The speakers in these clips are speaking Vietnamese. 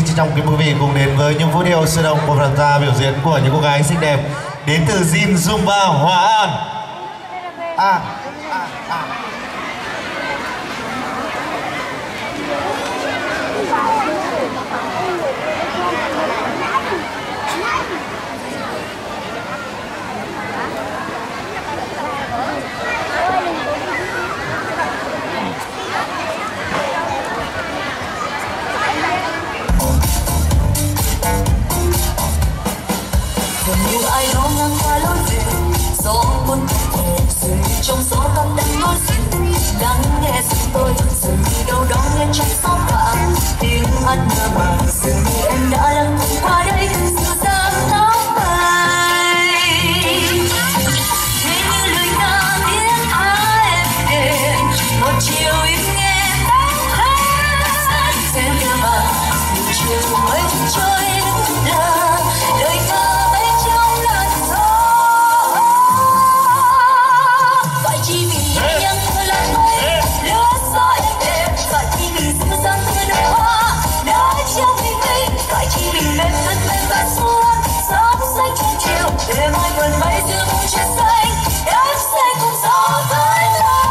xin trân trọng kính mời quý vị cùng đến với những vũ điệu sôi động của phần ra biểu diễn của những cô gái xinh đẹp đến từ Zinzumba Hòa An. Như ai đó ngang qua lối về, gió cuốn về rừng trong gió tắt đêm nói xin lắng nghe giùm tôi, dường như đâu đó nghe trong gió cả tiếng hát mơ màng, dường như em đã lắng thầm qua đây sự giang nắng bay. Nghe như lời ca tiếng hát em kể một chiều im nghe tiếng hát xem kia mà một chiều mới trôi là lời ca. Đêm ai vẫn bay giữa vùng trời xanh, em sẽ cùng gió với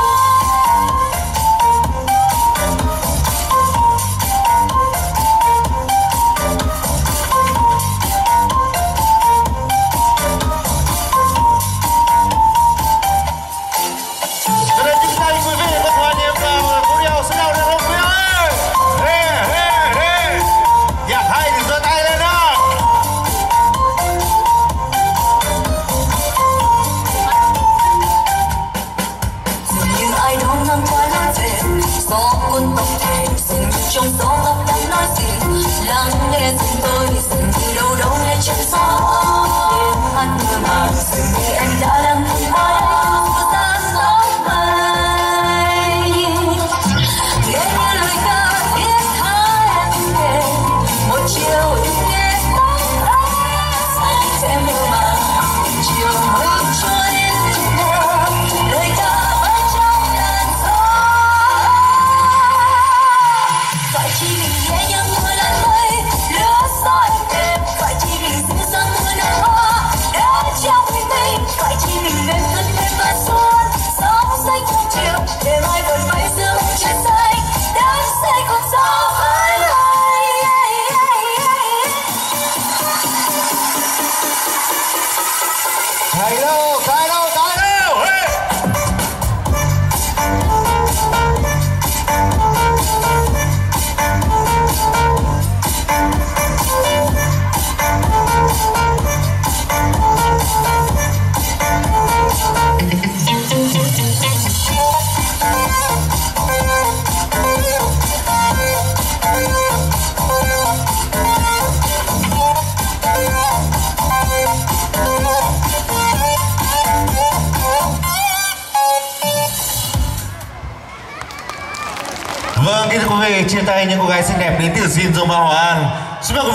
Cho nên chúng ta quý vị cùng hòa nhịp vào vũ điệu sôi động được không quý ơi? Nhạc hay thì giơ tay lên nào. gió cuốn tóc thề dừng trong gió tóc đang nói gì lắng nghe dừng tôi dừng như đâu đâu nghe trong gió đêm hát mơ màng dường như em đã đang cùng qua đây vừa tan gió bay nghe như lời ca tiếng hát em kể một chiều im nghe tóc anh sẽ mơ màng chiều mới trôi lời ca chỉ mình nhẹ nhàng mưa lăn mây lứa gió em đêm phải chỉ mình dịu dàng mưa nở hoa đã trao mình mình phải chỉ mình bên thân bên và xuân gió xanh trong chiều đêm ai vẫn bay giữa vùng trời xanh đêm sẽ còn gió với ai Hay đâu, cái đâu, cái đâu. Vâng, kính thưa quý vị, chia tay những cô gái xinh đẹp đến từ Zinzumba Hòa An.